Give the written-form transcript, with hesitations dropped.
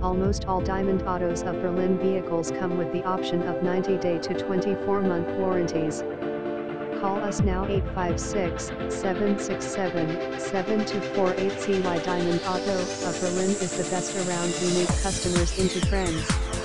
Almost all Diamond Autos of Berlin vehicles come with the option of 90-day to 24-month warranties. Call us now 856-767-7248. CY Diamond Auto of Berlin is the best around. We make customers into friends.